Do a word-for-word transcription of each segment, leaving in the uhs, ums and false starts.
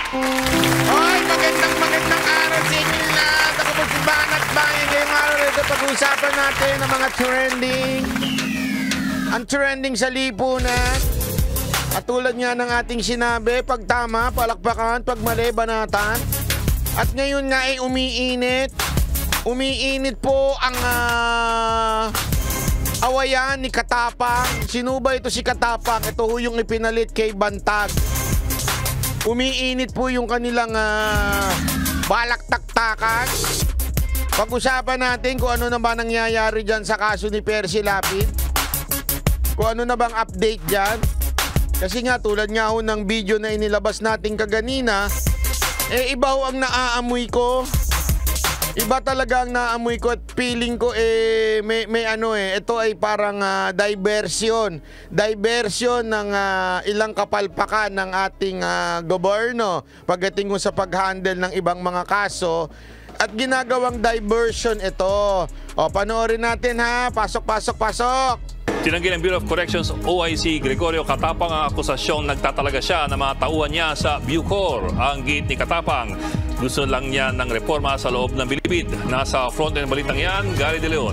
Hoy, magandang magandang araw sa inyo lahat. Ako po si Banat. Bayan ngayong araw ito pag-uusapan natin ang mga trending. Ang trending sa lipunan. At tulad nga ng ating sinabi, pag tama, palakpakan, pag mali, banatan. At ngayon nga ay umiinit. Umiinit po ang uh, awayan ni Katapang. Sino ba ito si Katapang? Ito ho yung ipinalit kay Bantag. Umiinit po yung kanilang uh, balaktaktakan. Pag-usapan natin kung ano na ba nangyayari dyan sa kaso ni Percy Lapid. Kung ano na bang update dyan. Kasi nga tulad nga ho ng video na inilabas natin kaganina, eh iba ho ang naaamoy ko. Iba talaga ang naamoy ko at feeling ko eh may, may ano eh ito ay parang uh, diversion diversion ng uh, ilang kapalpakan ng ating uh, gobyerno pagdating sa pag-handle ng ibang mga kaso at ginagawang diversion ito. O panoorin natin ha. Pasok pasok pasok. Tinanggi ng Bureau of Corrections O I C Gregorio Katapang ang akusasyong nagtatalaga siya na mga tauhan niya sa Bucor. Ang gate ni Katapang, gusto lang niya ng reforma sa loob ng bilibid. Nasa front ng balitang yan, Gary De Leon.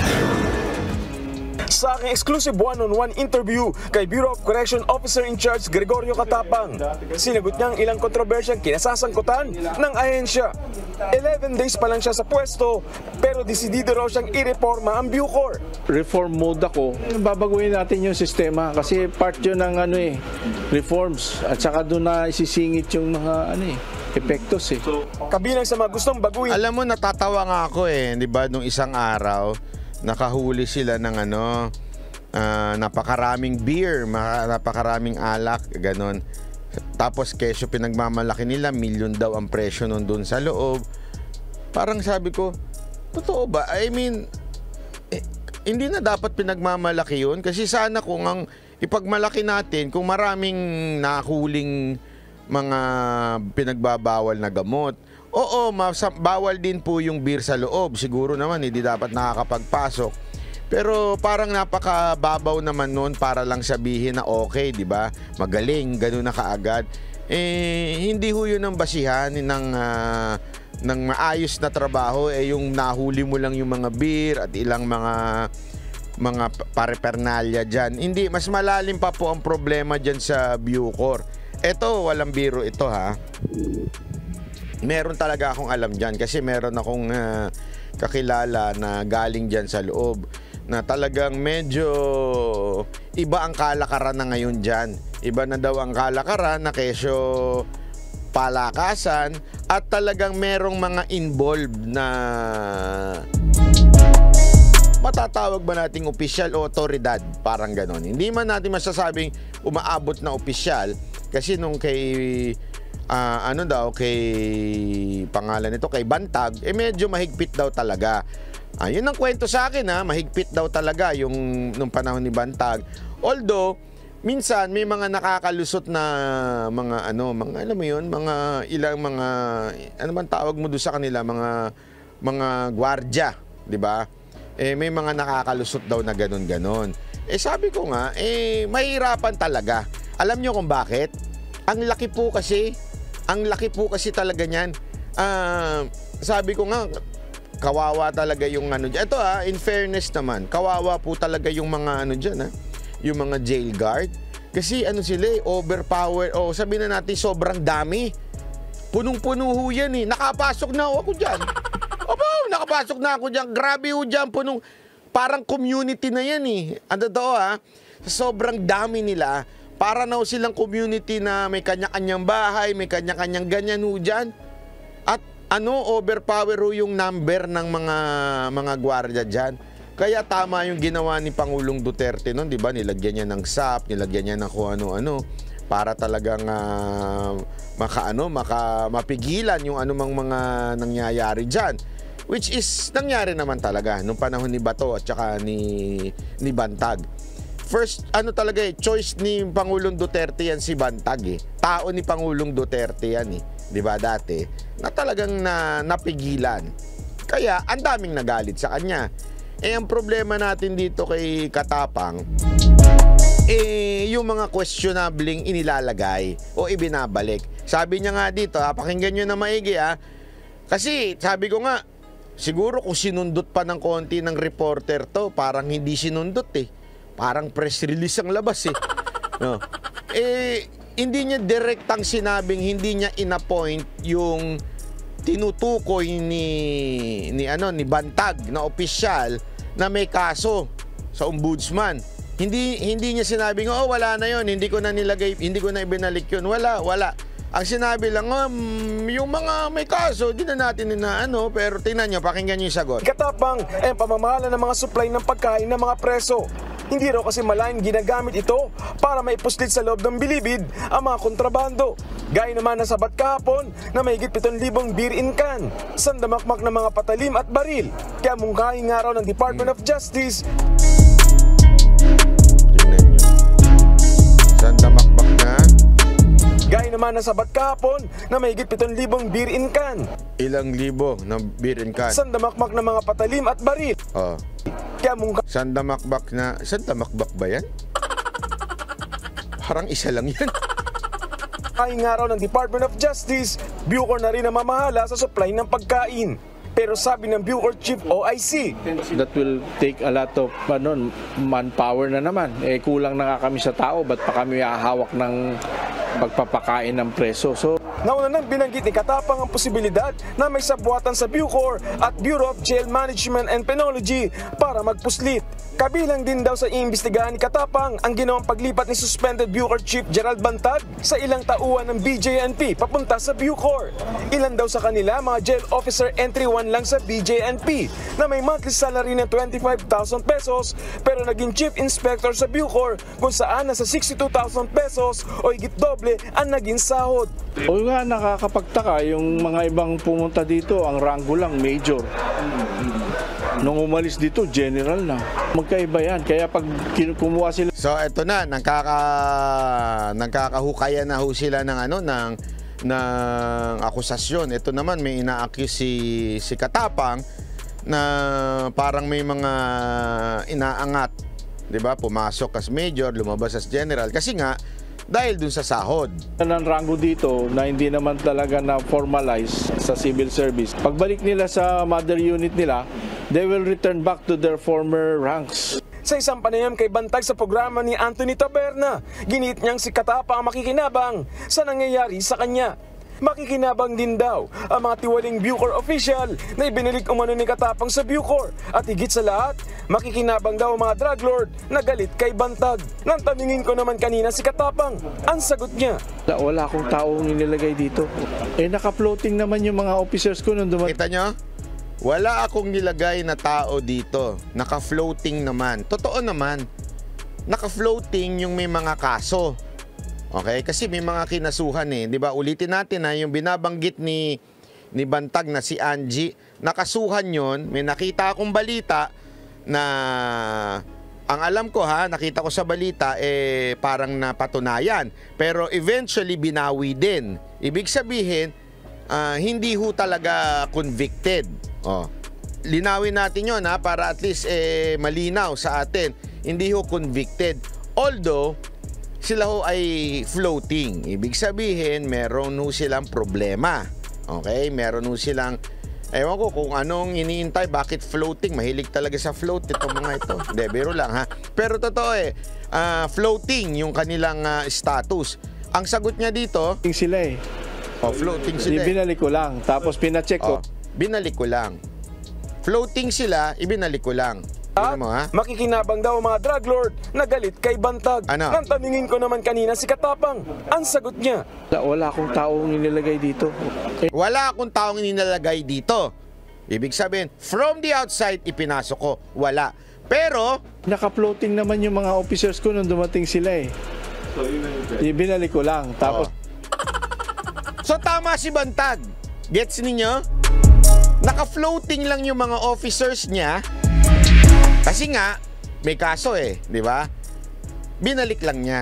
Sa aking exclusive one-on-one interview kay Bureau of Correction Officer in Charge Gregorio Katapang, sinagot niya ang ilang kontrobersyang kinasasangkutan ng ahensya. eleven days pa lang siya sa pwesto, pero desidido raw siyang i-reforma ang Bucor. Reform mode ako, babaguhin natin yung sistema kasi part yun ng ano eh, reforms at saka doon na isisingit yung mga ano eh, epektos eh. Kabilang sa mga gustong baguhin. Alam mo, natatawa nga ako eh, di ba, nung isang araw, nakahuli sila ng ano, uh, napakaraming beer, napakaraming alak, ganon. Tapos kesyo pinagmamalaki nila, milyon daw ang presyo nun dun sa loob. Parang sabi ko, totoo ba? I mean, eh, hindi na dapat pinagmamalaki yun. Kasi sana kung ang ipagmalaki natin, kung maraming nahuling mga pinagbabawal na gamot, oo, bawal din po yung beer sa loob. Siguro naman, hindi dapat nakakapagpasok. Pero parang napakababaw naman noon para lang sabihin na okay, di ba? Magaling, gano'n na kaagad. Eh, hindi ho yun ang basihan ng, uh, ng maayos na trabaho. Eh, yung nahuli mo lang yung mga beer at ilang mga mga paraphernalia dyan. Hindi, mas malalim pa po ang problema dyan sa Bucor. Ito, walang biro ito ha. Meron talaga akong alam dyan kasi meron akong uh, kakilala na galing dyan sa loob na talagang medyo iba ang kalakaran na ngayon dyan. Iba na daw ang kalakaran na kesyo palakasan at talagang merong mga involved na matatawag ba nating opisyal o otoridad, parang ganon. Hindi man natin masasabing umaabot na opisyal kasi nung kay uh, ano daw kay pangalan nito kay Bantag eh medyo mahigpit daw talaga. Ah, yun ang kwento sa akin ha, mahigpit daw talaga yung nung panahon ni Bantag. Although minsan may mga nakakalusot na mga ano, mga alam mo yun, mga ilang mga ano man tawag mo do sa kanila, mga mga gwardiya, di ba? Eh may mga nakakalusot daw na ganun-ganon. Eh sabi ko nga, eh mahirapan talaga. Alam nyo kung bakit? Ang laki po kasi, ang laki po kasi talaga niyan. Ah, sabi ko nga, kawawa talaga yung ano dyan. Ito ha, in fairness naman, kawawa po talaga yung mga ano dyan ha, yung mga jail guard. Kasi ano sila eh, overpower, o sabi na natin sobrang dami. Punong-puno ho yan eh. Nakapasok na ako dyan. Opo, nakapasok na ako dyan. Grabe ho dyan, punong, parang community na yan eh. Ano to ha, sobrang dami nila. Para na ho silang community na may kanya-kanyang bahay, may kanya-kanyang ganyan ho dyan. At ano, overpower ho yung number ng mga mga gwardiya dyan. Kaya tama yung ginawa ni Pangulong Duterte noon, di ba? Nilagyan niya ng S A P, nilagyan niya ng kung ano-ano para talagang uh, maka, ano, maka, mapigilan yung anumang mga nangyayari dyan. Which is, nangyari naman talaga nung panahon ni Bato at saka ni, ni Bantag. First, ano talaga eh, choice ni Pangulong Duterte yan si Bantag eh. Tao ni Pangulong Duterte yan eh. Di ba dati? Na talagang na, napigilan. Kaya, ang daming nagalit sa kanya. Eh, ang problema natin dito kay Katapang, eh, yung mga questionabling inilalagay o ibinabalik. Sabi niya nga dito, ha, pakinggan nyo na maigi, ha. Kasi, sabi ko nga, siguro kung sinundot pa ng konti ng reporter to, parang hindi sinundot eh. Parang press release ang labas eh. No. Eh, hindi niya direktang sinabing, hindi niya inappoint yung tinutukoy ni, ni, ano, ni Bantag na opisyal na may kaso sa ombudsman. Hindi hindi niya sinabing, oh, wala na yon, hindi ko na nilagay, hindi ko na ibinalik yun. Wala, wala. Ang sinabi lang, oh, yung mga may kaso, di na natin na ano, pero tingnan nyo, pakinggan nyo yung sagot. Katapang ay pamamahala ng mga supply ng pagkain ng mga preso. Hindi raw kasi malayang ginagamit ito para maipuslit sa loob ng bilibid ang mga kontrabando. Gaya naman na sabat kahapon na mahigit pitong libong beer in can, sandamakmak ng mga patalim at baril. Kaya mungkahi nga raw ng Department of Justice. Tingnan nyo. Sandamakmak na. Gaya naman na sabat kahapon na mahigit pitong libong beer in can. Ilang libo ng beer in can. Sandamakmak ng mga patalim at baril. Oh. Kaya mungkahi Sandamakbak na, sandamakbak ba yan? Parang isa lang yan. ay nga raw ng Department of Justice, Bucor na rin ang mamahala sa supply ng pagkain. Pero sabi ng Bucor Chief O I C, that will take a lot of ano, manpower na naman. Eh, kulang na nga kami sa tao, ba't pa kami hahawak ng pagpapakain ng preso? So, nauna nang binanggit ni Katapang ang posibilidad na may sabuatan sa Bucor at Bureau of Jail Management and Penology para magpuslit. Kabilang din daw sa iimbestigahan ni Katapang ang ginawang paglipat ni suspended Bucor Chief Gerald Bantag sa ilang tauhan ng B J N P papunta sa Bucor. Ilan daw sa kanila mga jail officer entry one lang sa B J N P na may monthly salary na twenty-five thousand pesos pero naging chief inspector sa Bucor kung saan nasa sixty-two thousand pesos o higit doble ang naging sahod. o nga, nakakapagtaka yung mga ibang pumunta dito, ang ranggo lang major. Nung umalis dito, general na. Magkaiba yan. Kaya pag kumuha sila... So, eto na, nagkaka, nagkakahukayan na ho sila ng, ano, ng, ng akusasyon. Ito naman, may ina-accuse si, si Katapang na parang may mga inaangat. Diba? Pumasok as major, lumabas as general. Kasi nga, dahil dun sa sahod. Ng ranggo dito na hindi naman talaga na formalize sa civil service. Pagbalik nila sa mother unit nila, they will return back to their former ranks. Sa isang panayam kay Bantag sa programa ni Anthony Taberna, ginit niyang si Katapang ang makikinabang sa nangyayari sa kanya. Makikinabang din daw ang mga tiwaling Bucor official na ibinalik umano ni Katapang sa Bucor. At higit sa lahat, makikinabang daw ang mga drug lord na galit kay Bantag. Nang tanungin ko naman kanina si Katapang, ang sagot niya, Wala akong taong inilagay dito. Eh, naka-floating naman yung mga officers ko nung dumating. Kita nyo? Wala akong nilagay na tao dito. Naka-floating naman. Totoo naman. Naka-floating yung may mga kaso. Okay? Kasi may mga kinasuhan eh. Di ba? Ulitin natin na yung binabanggit ni, ni Bantag na si Angie. Nakasuhan yon. May nakita akong balita na ang alam ko ha, nakita ko sa balita eh parang napatunayan. Pero eventually binawi din. Ibig sabihin, uh, hindi ho talaga convicted. Oh. Linawin natin yon ha, para at least eh, malinaw sa atin. Hindi ho convicted. Although, sila ho ay floating. Ibig sabihin, meron ho silang problema. Okay? Meron ho silang, ewan ko kung anong iniintay, bakit floating. Mahilig talaga sa float itong mga ito. Hindi, biro lang ha. Pero totoo eh, uh, floating yung kanilang uh, status. Ang sagot niya dito, Sila eh. oh, floating sila. Ibinalik ko lang. Tapos pinacheck ko. Oh, binalik ko lang. Floating sila, ibinalik ko lang. at Mo, ha? makikinabang daw ang mga drug lord na galit kay Bantag. Ano? Nang tanungin ko naman kanina si Katapang, ang sagot niya, Wala akong taong inilagay dito. Eh, Wala akong taong ninalagay dito. Ibig sabihin, from the outside, ipinasok ko. Wala. Pero, naka-floating naman yung mga officers ko nung dumating sila eh. Ibinalik ko lang. Tapos, so tama si Bantag. Gets ninyo? Naka-floating lang yung mga officers niya. Kasi nga, may kaso eh, di ba? Binalik lang niya.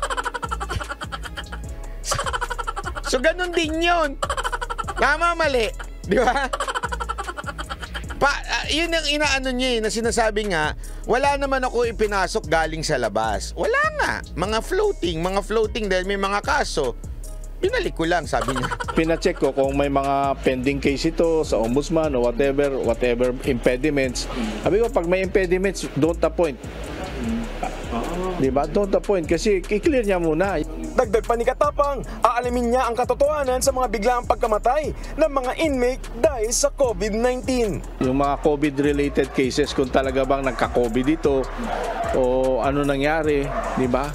so, so, ganun din yun. Tama, mali. Di ba? Pa, uh, yun ang inaano niya eh, na sinasabi nga, Wala naman ako ipinasok galing sa labas. Wala nga. Mga floating, mga floating dahil may mga kaso. Binalik ko lang, sabi niya. Pina-check ko kung may mga pending case ito sa ombudsman o whatever, whatever impediments. Sabi ko, pag may impediments, don't appoint. Diba? Don't appoint kasi i-clear niya muna. Dagdag pa ni Katapang, aalamin niya ang katotohanan sa mga biglaang pagkamatay ng mga inmate dahil sa COVID nineteen. Yung mga COVID-related cases, kung talaga bang nagka-COVID ito o ano nangyari, di ba?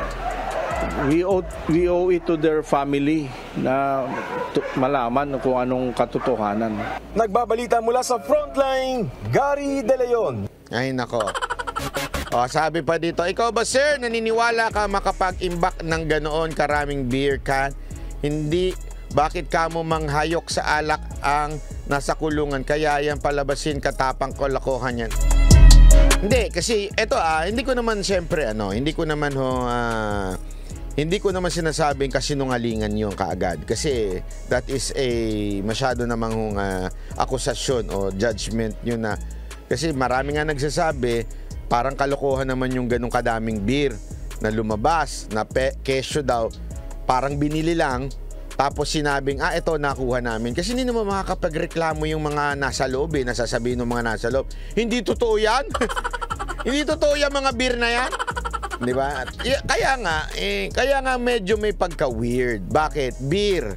We owe, we owe it to their family na malaman kung anong katotohanan. Nagbabalita mula sa Frontline, Gary De Leon. Ay, nako. O, sabi pa dito, ikaw ba sir, naniniwala ka makapag-imbak ng ganoon karaming beer can? Hindi, bakit ka mo manghayok sa alak ang nasa kulungan? Kaya yan palabasin, Katapang, kolokohan yan. Hindi, kasi eto ah, hindi ko naman siyempre ano, hindi ko naman ho, ah, hindi ko naman sinasabing kasinungalingan yung kaagad. Kasi that is a masyado namang hong uh, akusasyon o judgment nyo na. Kasi marami nga nagsasabi, parang kalokohan naman yung ganong kadaming beer na lumabas, na pe, kesyo daw, parang binili lang, tapos sinabing, ah, ito nakuha namin. Kasi hindi naman makakapagreklamo yung mga nasa loob eh, nasasabihin ng mga nasa loob. Hindi totoo yan? Hindi totoo yan mga beer na yan? Di ba? Kaya nga, eh, kaya nga medyo may pagka-weird. Bakit? Beer.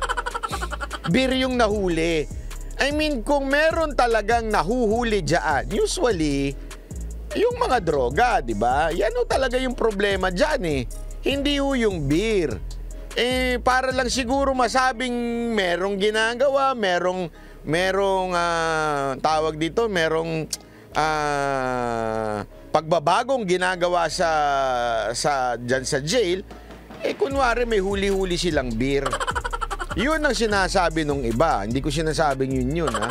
Beer yung nahuli. I mean, kung meron talagang nahuhuli dyan, usually, yung mga droga, di ba? Yan o talaga yung problema dyan eh. Hindi ho yung beer. Eh, para lang siguro masabing merong ginagawa, merong, merong, uh, tawag dito, merong, uh, pagbabagong ginagawa sa, sa, dyan sa jail, eh, kunwari may huli-huli silang beer. Yun ang sinasabi nung iba. Hindi ko sinasabing yun yun, ha?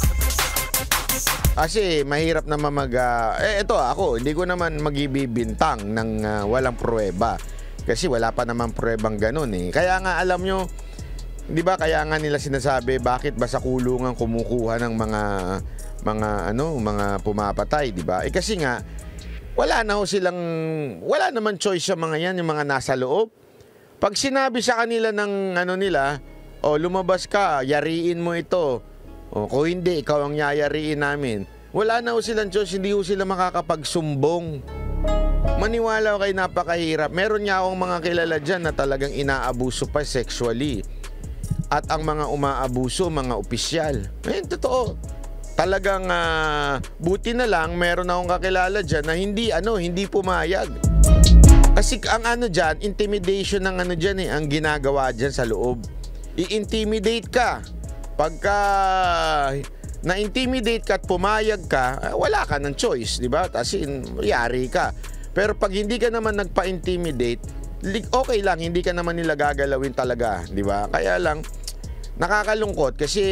Kasi mahirap naman mag... Uh, eh, ito ako, hindi ko naman magibibintang ng uh, walang pruweba. Kasi wala pa naman pruwebang ganun eh. Kaya nga alam nyo, di ba kaya nga nila sinasabi, bakit ba sa kulungan kumukuha ng mga, mga, ano, mga pumapatay, di ba? Eh kasi nga, wala na ho silang, wala naman choice sa mga yan, yung mga nasa loob. Pag sinabi sa kanila ng ano nila, o lumabas ka, yariin mo ito, o kung hindi, ikaw ang yayariin namin. Wala na ho silang choice, hindi ho sila makakapagsumbong. Maniwala ko kayo, napakahirap. Meron niya akong mga kilala dyan na talagang inaabuso pa sexually. At ang mga umaabuso, mga opisyal. Eh, totoo. Talagang uh, buti na lang, meron akong kakilala dyan na hindi, ano, hindi pumayag. Kasi ang ano dyan, intimidation ng ano dyan eh, ang ginagawa dyan sa loob. I-intimidate ka. Pagka na-intimidate ka at pumayag ka, wala ka ng choice, di ba? Kasi yari ka. Pero pag hindi ka naman nagpa-intimidate, okay lang, hindi ka naman nila gagalawin talaga, di ba? Kaya lang, nakakalungkot kasi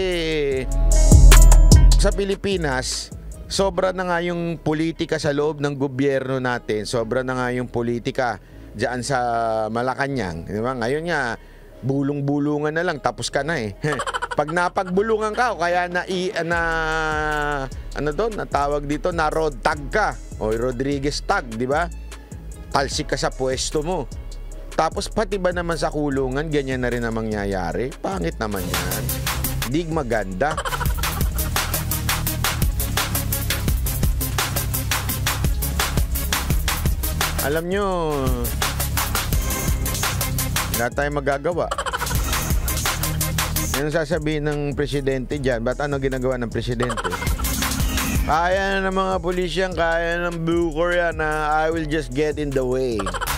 sa Pilipinas, sobra na nga yung politika sa loob ng gobyerno natin, sobra na nga yung politika dyan sa Malacanang, di ba? Ngayon nga, bulong-bulungan na lang, tapos ka na eh. Pag napagbulungan ka o kaya na, i, na ano doon, natawag dito na road tag ka o Rodriguez tag, di ba? Talsik ka sa pwesto mo. Tapos pati ba naman sa kulungan, ganyan na rin ang mangyayari? Pangit naman yan. Di maganda. Alam nyo, wala tayong magagawa. Yan ang sasabihin ng presidente dyan. Ba't ano ginagawa ng presidente? Kaya na ng mga pulisyan, kaya ng Bucor yan na I will just get in the way.